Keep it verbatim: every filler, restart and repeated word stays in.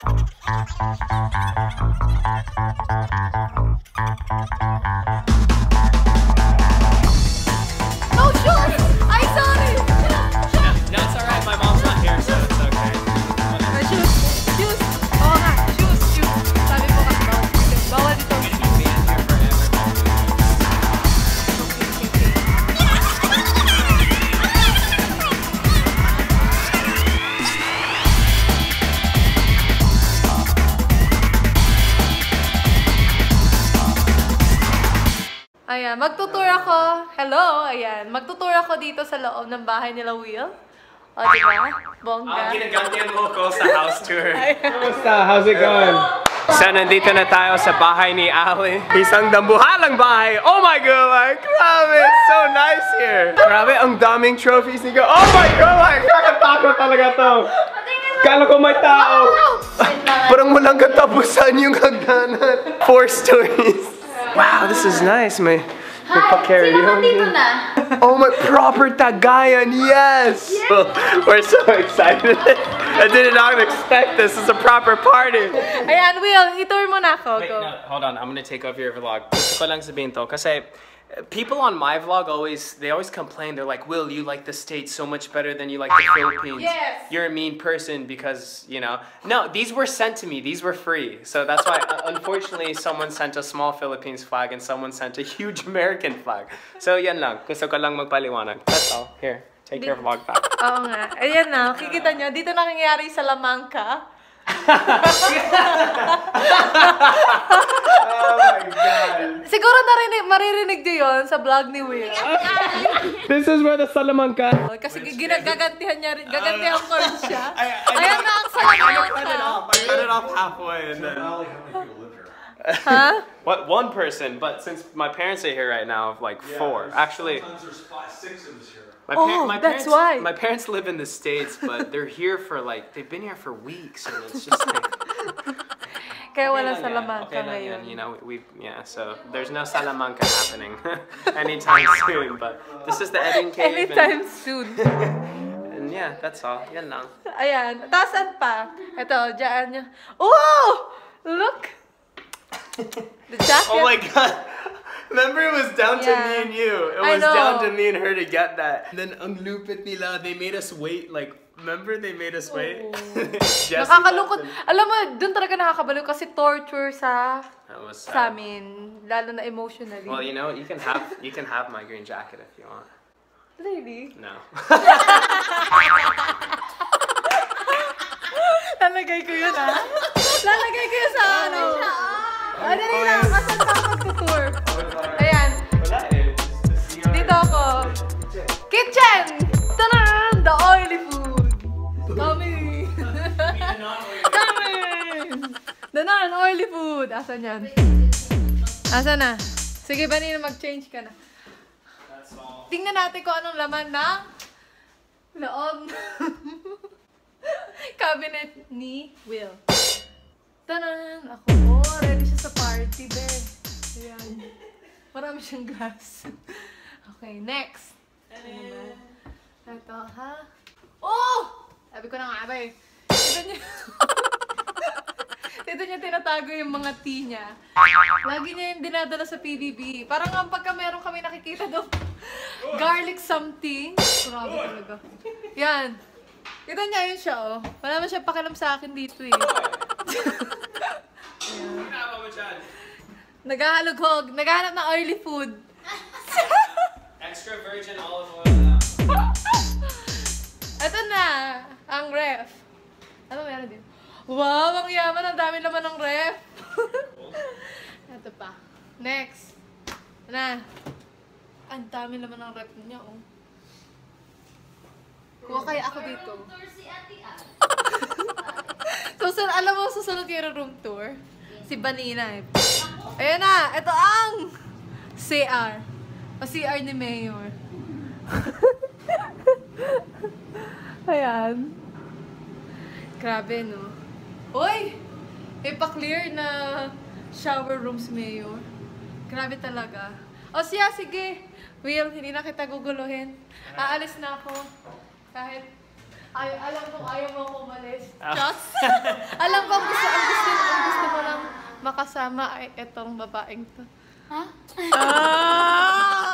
No shoes! Ay, sorry! No, it's alright. My mom's not here, so it's okay. Ay, shoes! Shoes! Oo nga, shoes! Shoes! Sabi ko kasi bawal dito. Bawal dito. I'm gonna be banned here forever. Ayan, magtutour ako. Hello, ayan. Magtutour ako dito sa loob ng bahay nila Will. O, diba? Bongga. Ah, ginagantihan mo ko sa house tour. Kamusta? How's it going? So, nandito na tayo sa bahay ni Ali. Isang dambuhalang bahay. Oh my God! Grabe! It's so nice here. Grabe, ang daming trophies ni ko. Oh my God! Kakatakot talaga to. Kala ko may tao. Parang walang katapusan yung hagdanan. Four stories. Wow, this is nice. May, may pa-carry on here. Oh my, proper Tagayan, yes! Well, we're so excited. I did not expect this. It's a proper party. Ayan, Will, itour mo na ako. Wait, Go. no, hold on. I'm gonna take over your vlog. Gusto ko lang sabihin to kasi people on my vlog always, they always complain. They're like, Will, you like the States so much better than you like the Philippines. Yes. You're a mean person because, you know. No, these were sent to me. These were free. So that's why, unfortunately, someone sent a small Philippines flag and someone sent a huge American flag. So yan lang. Gusto ko lang magpaliwanag. That's all. Here, take your vlog back. Oo nga. Ayan na, kikita nyo. Dito nangyayari sa Lamangka. Oh my God. Siguro narinig, maririnig nyo yun sa vlog ni Will. This is where the Salamanca. Kasi ginagagantihan niya rin, gagantihan ko rin siya. I, I, Ayan na ang I cut it Salamanca. off. I cut it off halfway and then. Huh? What one person? But since my parents are here right now, like four. Actually, Sometimes there's five, six of us here. my, Oh, my that's parents. why. My parents live in the States, but they're here for like they've been here for weeks, and it's just like. Kaya wala Okay lang yan, Salamanca okay lang yan, ngayon. you know, we yeah. So there's no Salamanca happening anytime soon. But this is the Edding Cave. Anytime soon. And, and yeah, that's all. Yan lang. Ayan. Taasan pa. Ito, dyan niya. Oh! Look! The jacket. Oh my God. Remember it was down to Yeah. me and you. It I was know. down to me and her to get that. And then ang lupit nila, they made us wait like, remember they made us wait? Oh. Jesse Nakakalungkot. left and- Alam mo, dun talaga nakakabaliw kasi torture sa That was sa sad. amin. Lalo na emotionally. Well, you know, you can have you can have my green jacket if you want. Really? No. Lalagay ko yun, ah. Lalagay ko yun sa ano. Ano rin lang, kasan pa mag-tour. Ayan. Wala eh. Just to see our- Dito ako. Kitchen! Tanan! The oily food. Kami. Kami. The non-oily food. Asan yan? Asan na? Sige, Vanina, mag-change ka na. That's all. Tingnan natin kung anong laman ng loob cabinet ni Will. Tanan! Ako, oh, ready siya sa party, be. Ayan. Marami siyang glass. Okay, next. Ano naman? Ito, ha? Oh! Sabi ko na nga ba eh. Dito niya, dito niya tinatago yung mga tea niya. Lagi niya yung dinadala sa P B B. Parang ang pagka meron kami nakikita doon, garlic something. Grabe talaga. Yan. Kita niya yun siya, oh. Wala naman siya pakialam sa akin dito eh. Naghahalughog. Naghahanap ng oily food. Extra virgin olive oil now. Ito na, ang ref. Ano meron din? Wow, ang yaman. Ang dami naman ng ref. Ito pa. Next. Na. Ang dami naman ng ref niya, oh. Kuha kaya ako dito. Susunod, alam mo, susunod yung room tour. Si Vanina eh. Ayan na, ito ang C R. O C R ni Mayor. Ayan. Grabe, no? Uy! May pa-clear na shower rooms, Mayor. Grabe talaga. O siya, sige. Will, hindi na kita guguluhin. Aalis na ako. Kahit ay, alam kong ayaw mo ako umalis. Just. Alam kong gusto kasama ay etong babaeng to. Ha? Ah!